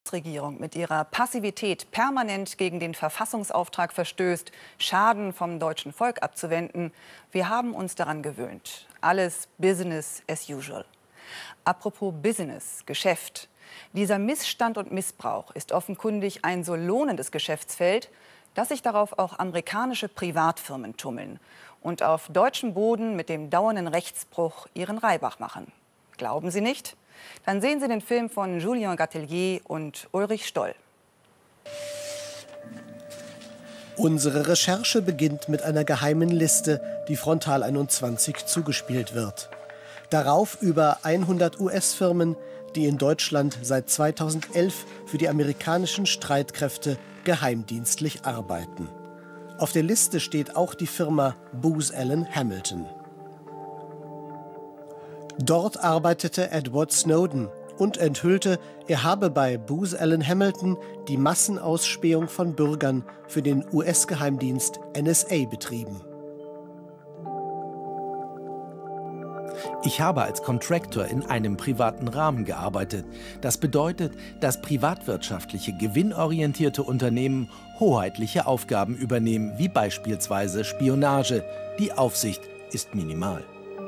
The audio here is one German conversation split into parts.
Nichtregierung mit ihrer Passivität permanent gegen den Verfassungsauftrag verstößt, Schaden vom deutschen Volk abzuwenden, wir haben uns daran gewöhnt. Alles Business as usual. Apropos Business, Geschäft. Dieser Missstand und Missbrauch ist offenkundig ein so lohnendes Geschäftsfeld, dass sich darauf auch amerikanische Privatfirmen tummeln und auf deutschem Boden mit dem dauernden Rechtsbruch ihren Reibach machen. Glauben Sie nicht? Dann sehen Sie den Film von Julien Gatelier und Ulrich Stoll. Unsere Recherche beginnt mit einer geheimen Liste, die Frontal 21 zugespielt wird. Darauf über 100 US-Firmen, die in Deutschland seit 2011 für die amerikanischen Streitkräfte geheimdienstlich arbeiten. Auf der Liste steht auch die Firma Booz Allen Hamilton. Dort arbeitete Edward Snowden und enthüllte, er habe bei Booz Allen Hamilton die Massenausspähung von Bürgern für den US-Geheimdienst NSA betrieben. Ich habe als Contractor in einem privaten Rahmen gearbeitet. Das bedeutet, dass privatwirtschaftliche, gewinnorientierte Unternehmen hoheitliche Aufgaben übernehmen, wie beispielsweise Spionage. Die Aufsicht ist minimal.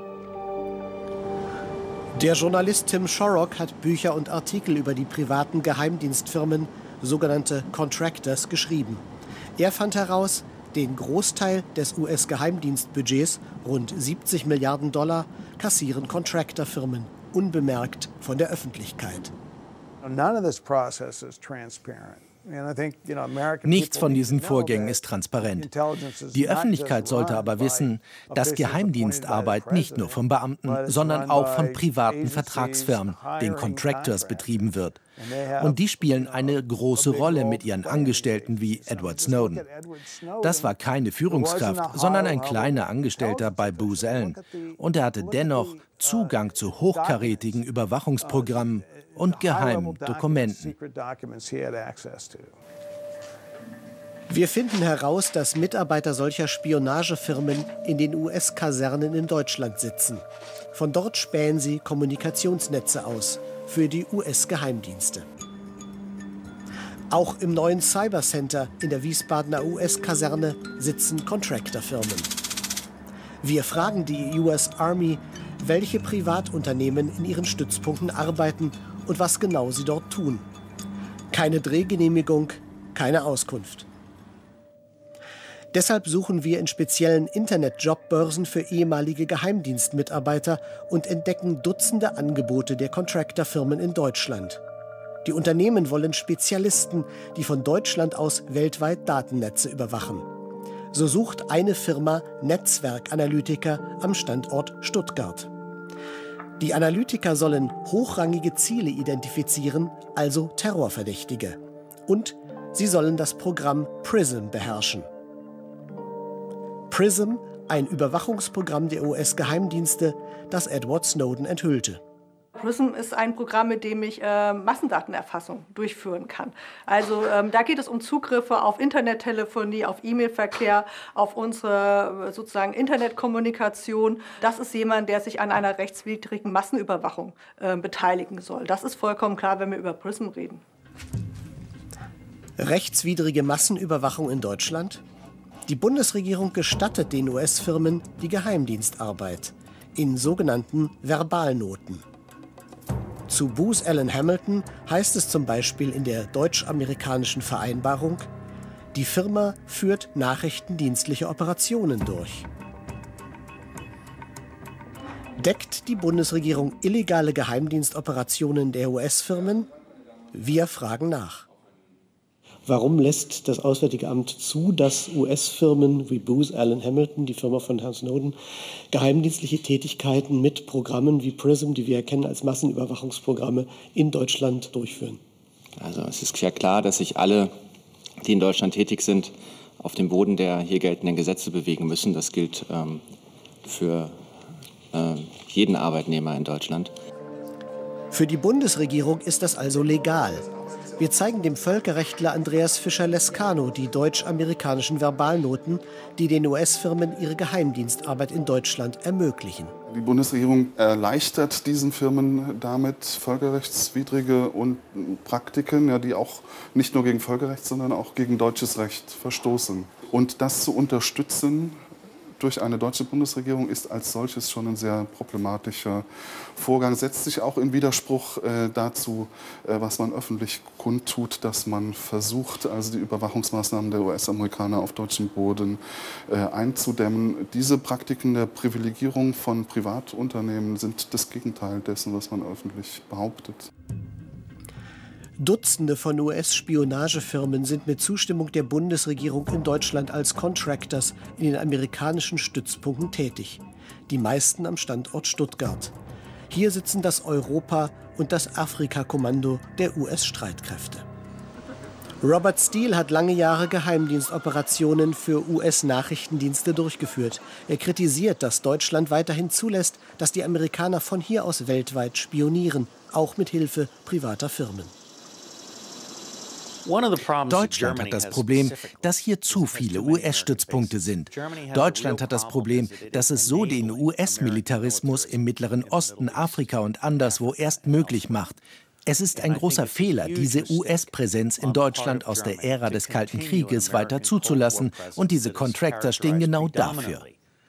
Der Journalist Tim Shorrock hat Bücher und Artikel über die privaten Geheimdienstfirmen, sogenannte Contractors, geschrieben. Er fand heraus, den Großteil des US-Geheimdienstbudgets, rund 70 Milliarden $, kassieren Contractor-Firmen, unbemerkt von der Öffentlichkeit. Nichts von diesen Vorgängen ist transparent. Die Öffentlichkeit sollte aber wissen, dass Geheimdienstarbeit nicht nur von Beamten, sondern auch von privaten Vertragsfirmen, den Contractors, betrieben wird. Und die spielen eine große Rolle mit ihren Angestellten wie Edward Snowden. Das war keine Führungskraft, sondern ein kleiner Angestellter bei Booz Allen. Und er hatte dennoch Zugang zu hochkarätigen Überwachungsprogrammen und geheimen Dokumenten. Wir finden heraus, dass Mitarbeiter solcher Spionagefirmen in den US-Kasernen in Deutschland sitzen. Von dort spähen sie Kommunikationsnetze aus für die US-Geheimdienste. Auch im neuen Cybercenter in der Wiesbadener US-Kaserne sitzen Contractor-Firmen. Wir fragen die US Army, welche Privatunternehmen in ihren Stützpunkten arbeiten und was genau sie dort tun. Keine Drehgenehmigung, keine Auskunft. Deshalb suchen wir in speziellen Internet-Jobbörsen für ehemalige Geheimdienstmitarbeiter und entdecken Dutzende Angebote der Contractor-Firmen in Deutschland. Die Unternehmen wollen Spezialisten, die von Deutschland aus weltweit Datennetze überwachen. So sucht eine Firma Netzwerkanalytiker am Standort Stuttgart. Die Analytiker sollen hochrangige Ziele identifizieren, also Terrorverdächtige. Und sie sollen das Programm PRISM beherrschen. PRISM, ein Überwachungsprogramm der US-Geheimdienste, das Edward Snowden enthüllte. PRISM ist ein Programm, mit dem ich Massendatenerfassung durchführen kann. Also da geht es um Zugriffe auf Internettelefonie, auf E-Mail-Verkehr, auf unsere sozusagen Internetkommunikation. Das ist jemand, der sich an einer rechtswidrigen Massenüberwachung beteiligen soll. Das ist vollkommen klar, wenn wir über PRISM reden. Rechtswidrige Massenüberwachung in Deutschland? Die Bundesregierung gestattet den US-Firmen die Geheimdienstarbeit in sogenannten Verbalnoten. Zu Booz Allen Hamilton heißt es zum Beispiel in der deutsch-amerikanischen Vereinbarung, die Firma führt nachrichtendienstliche Operationen durch. Deckt die Bundesregierung illegale Geheimdienstoperationen der US-Firmen? Wir fragen nach. Warum lässt das Auswärtige Amt zu, dass US-Firmen wie Booz Allen Hamilton, die Firma von Herrn Snowden, geheimdienstliche Tätigkeiten mit Programmen wie PRISM, die wir erkennen als Massenüberwachungsprogramme, in Deutschland durchführen? Also es ist ja klar, dass sich alle, die in Deutschland tätig sind, auf dem Boden der hier geltenden Gesetze bewegen müssen. Das gilt für jeden Arbeitnehmer in Deutschland. Für die Bundesregierung ist das also legal. Wir zeigen dem Völkerrechtler Andreas Fischer-Lescano die deutsch-amerikanischen Verbalnoten, die den US-Firmen ihre Geheimdienstarbeit in Deutschland ermöglichen. Die Bundesregierung erleichtert diesen Firmen damit völkerrechtswidrige Praktiken, ja, die auch nicht nur gegen Völkerrecht, sondern auch gegen deutsches Recht verstoßen. Und das zu unterstützen durch eine deutsche Bundesregierung ist als solches schon ein sehr problematischer Vorgang. Setzt sich auch in Widerspruch dazu, was man öffentlich kundtut, dass man versucht, also die Überwachungsmaßnahmen der US-Amerikaner auf deutschem Boden einzudämmen. Diese Praktiken der Privilegierung von Privatunternehmen sind das Gegenteil dessen, was man öffentlich behauptet. Dutzende von US-Spionagefirmen sind mit Zustimmung der Bundesregierung in Deutschland als Contractors in den amerikanischen Stützpunkten tätig. Die meisten am Standort Stuttgart. Hier sitzen das Europa- und das Afrika-Kommando der US-Streitkräfte. Robert Steele hat lange Jahre Geheimdienstoperationen für US-Nachrichtendienste durchgeführt. Er kritisiert, dass Deutschland weiterhin zulässt, dass die Amerikaner von hier aus weltweit spionieren, auch mit Hilfe privater Firmen. Deutschland hat das Problem, dass hier zu viele US-Stützpunkte sind. Deutschland hat das Problem, dass es so den US-Militarismus im Mittleren Osten, Afrika und anderswo erst möglich macht. Es ist ein großer Fehler, diese US-Präsenz in Deutschland aus der Ära des Kalten Krieges weiter zuzulassen, und diese Contractor stehen genau dafür.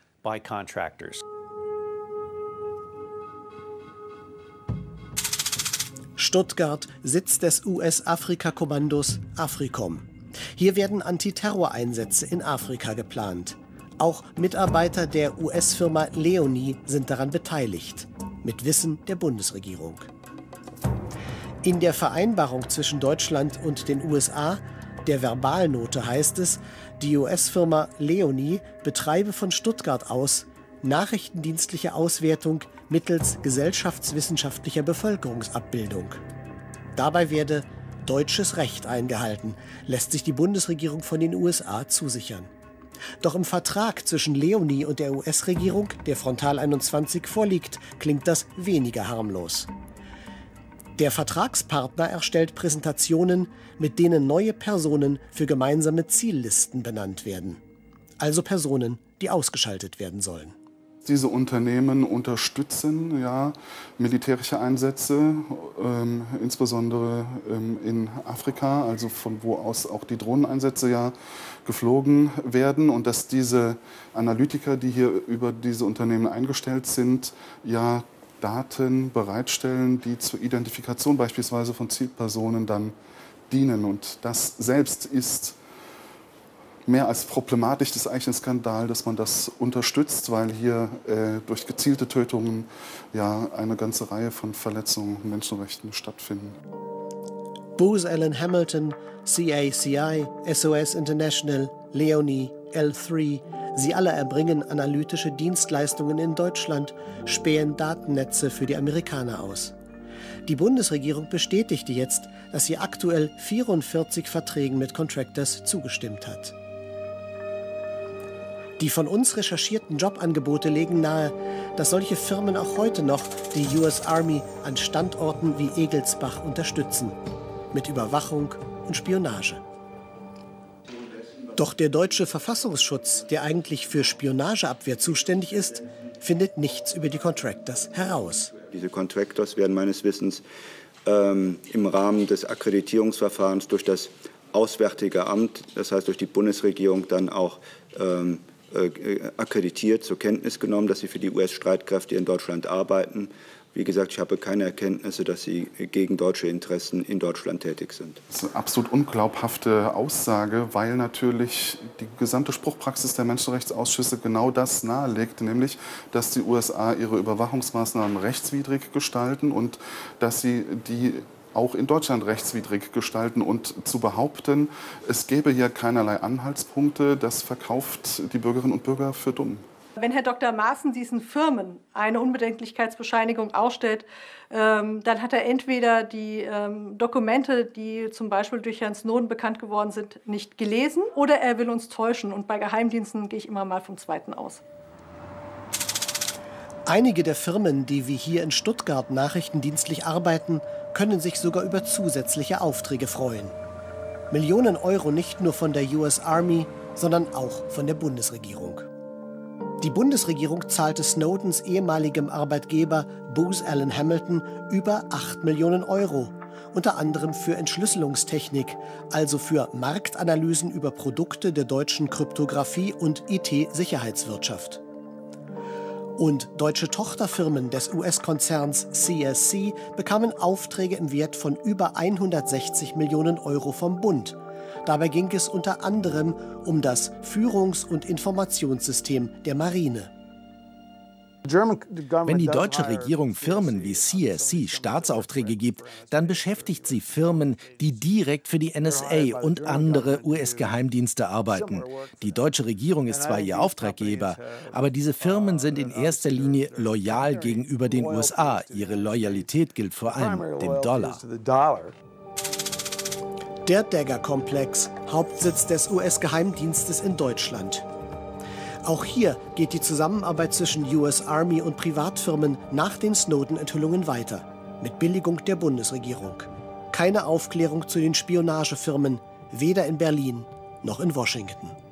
Stuttgart, Sitz des US-Afrika-Kommandos AFRICOM. Hier werden Antiterroreinsätze in Afrika geplant. Auch Mitarbeiter der US-Firma Leonie sind daran beteiligt, mit Wissen der Bundesregierung. In der Vereinbarung zwischen Deutschland und den USA, der Verbalnote, heißt es, die US-Firma Leonie betreibe von Stuttgart aus nachrichtendienstliche Auswertung mittels gesellschaftswissenschaftlicher Bevölkerungsabbildung. Dabei werde deutsches Recht eingehalten, lässt sich die Bundesregierung von den USA zusichern. Doch im Vertrag zwischen Leonie und der US-Regierung, der Frontal 21 vorliegt, klingt das weniger harmlos. Der Vertragspartner erstellt Präsentationen, mit denen neue Personen für gemeinsame Ziellisten benannt werden. Also Personen, die ausgeschaltet werden sollen. Diese Unternehmen unterstützen ja militärische Einsätze, insbesondere in Afrika, also von wo aus auch die Drohneneinsätze ja geflogen werden, und dass diese Analytiker, die hier über diese Unternehmen eingestellt sind, ja Daten bereitstellen, die zur Identifikation beispielsweise von Zielpersonen dann dienen. Und das selbst ist mehr als problematisch. Das ist eigentlich ein Skandal, dass man das unterstützt, weil hier durch gezielte Tötungen ja eine ganze Reihe von Verletzungen von Menschenrechten stattfinden. Booz Allen Hamilton, CACI, SOS International, Leonie, L3, sie alle erbringen analytische Dienstleistungen in Deutschland, spähen Datennetze für die Amerikaner aus. Die Bundesregierung bestätigte jetzt, dass sie aktuell 44 Verträgen mit Contractors zugestimmt hat. Die von uns recherchierten Jobangebote legen nahe, dass solche Firmen auch heute noch die US Army an Standorten wie Egelsbach unterstützen. Mit Überwachung und Spionage. Doch der deutsche Verfassungsschutz, der eigentlich für Spionageabwehr zuständig ist, findet nichts über die Contractors heraus. Diese Contractors werden meines Wissens im Rahmen des Akkreditierungsverfahrens durch das Auswärtige Amt, das heißt durch die Bundesregierung, dann auch akkreditiert, zur Kenntnis genommen, dass sie für die US-Streitkräfte in Deutschland arbeiten. Wie gesagt, ich habe keine Erkenntnisse, dass sie gegen deutsche Interessen in Deutschland tätig sind. Das ist eine absolut unglaubhafte Aussage, weil natürlich die gesamte Spruchpraxis der Menschenrechtsausschüsse genau das nahelegt, nämlich, dass die USA ihre Überwachungsmaßnahmen rechtswidrig gestalten und dass sie die auch in Deutschland rechtswidrig gestalten, und zu behaupten, es gäbe hier keinerlei Anhaltspunkte, das verkauft die Bürgerinnen und Bürger für dumm. Wenn Herr Dr. Maaßen diesen Firmen eine Unbedenklichkeitsbescheinigung ausstellt, dann hat er entweder die Dokumente, die zum Beispiel durch Herrn Snowden bekannt geworden sind, nicht gelesen, oder er will uns täuschen. Und bei Geheimdiensten gehe ich immer mal vom Zweiten aus. Einige der Firmen, die wie hier in Stuttgart nachrichtendienstlich arbeiten, können sich sogar über zusätzliche Aufträge freuen. Millionen Euro nicht nur von der US Army, sondern auch von der Bundesregierung. Die Bundesregierung zahlte Snowdens ehemaligem Arbeitgeber Booz Allen Hamilton über 8 Millionen Euro, unter anderem für Entschlüsselungstechnik, also für Marktanalysen über Produkte der deutschen Kryptographie und IT-Sicherheitswirtschaft. Und deutsche Tochterfirmen des US-Konzerns CSC bekamen Aufträge im Wert von über 160 Millionen Euro vom Bund. Dabei ging es unter anderem um das Führungs- und Informationssystem der Marine. Wenn die deutsche Regierung Firmen wie CSC Staatsaufträge gibt, dann beschäftigt sie Firmen, die direkt für die NSA und andere US-Geheimdienste arbeiten. Die deutsche Regierung ist zwar ihr Auftraggeber, aber diese Firmen sind in erster Linie loyal gegenüber den USA. Ihre Loyalität gilt vor allem dem Dollar. Der Dagger-Komplex, Hauptsitz des US-Geheimdienstes in Deutschland. Auch hier geht die Zusammenarbeit zwischen US Army und Privatfirmen nach den Snowden-Enthüllungen weiter, mit Billigung der Bundesregierung. Keine Aufklärung zu den Spionagefirmen, weder in Berlin noch in Washington.